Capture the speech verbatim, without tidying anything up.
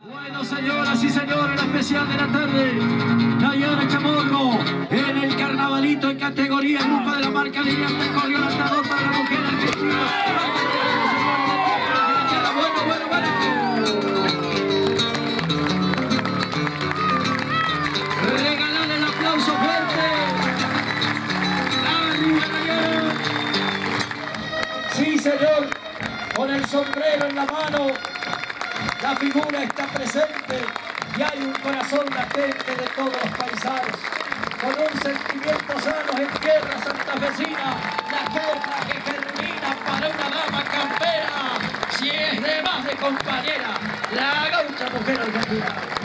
Bueno, señoras y señores, la especial de la tarde, Nayara Chamorro, en el carnavalito en categoría grupo de la marca Lilian corrió el andador para la mujer argentina. Bueno, bueno, bueno. Regalale el aplauso fuerte. Arriba, Nayara. Sí, señor, con el sombrero en la mano. La figura está presente y hay un corazón latente de todos los paisanos, con un sentimiento sano en tierra santafesina, la tierra que germina para una dama campera, si es de más de compañera, la gaucha mujer argentina.